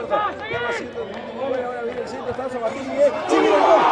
Ya va haciendo muy buena, ahora viene el centro, está Sabatini, sí, viene el gol.